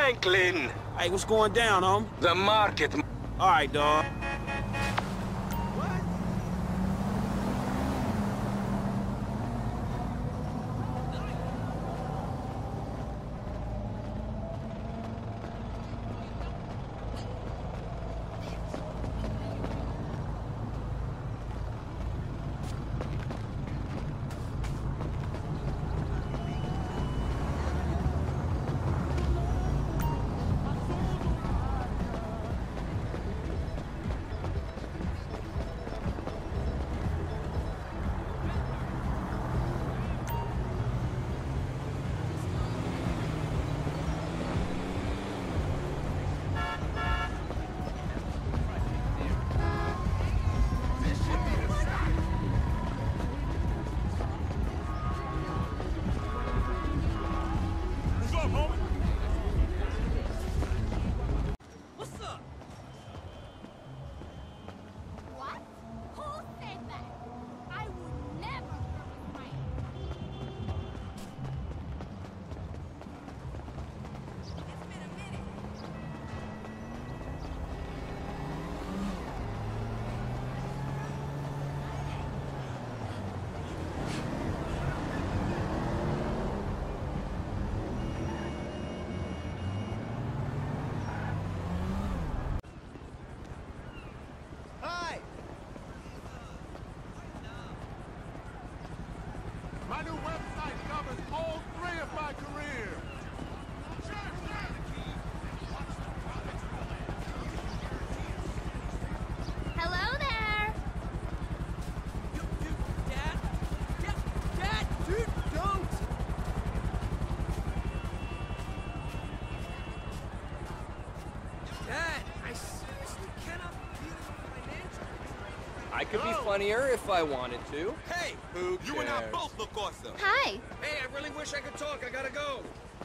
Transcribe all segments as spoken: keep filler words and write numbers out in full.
Franklin! Hey, what's going down, home? The market. All right, dawg. My new website covers all three of my careers. Hello there. You, you, Dad? Dad, Dad, dude, don't! Dad, I seriously cannot deal with financial. I could be funnier if I wanted to. Hey, Who you and I cares? both look awesome. Hi. Hey, I really wish I could talk. I gotta go.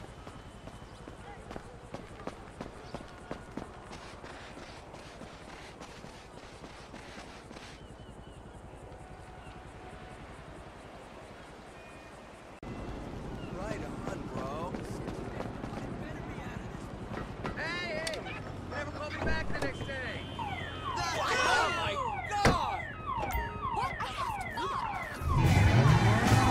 Right on, bro. Hey, hey! Never call me back the next day. Oh my God! What? I have to leave.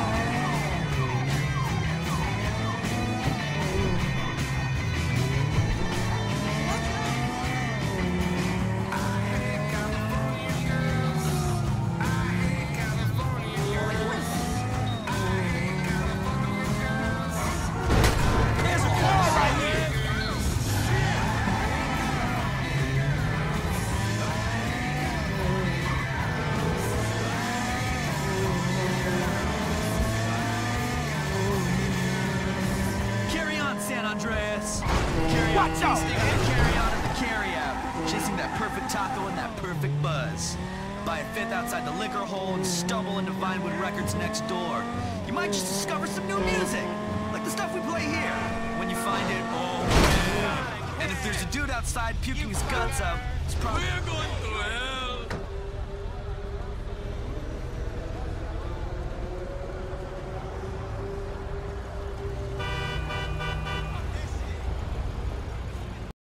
There's a car right here. Carry on, San Andreas. Carry on Watch out. tasting and carry on in the carry-out. Chasing that perfect taco and that perfect buzz. Buy a fifth outside the liquor hole and stumble into Vinewood Records next door. You might just discover some new music, like the stuff we play here. When you find it, oh yeah. And if there's a dude outside puking his guts out, it's probably... We're going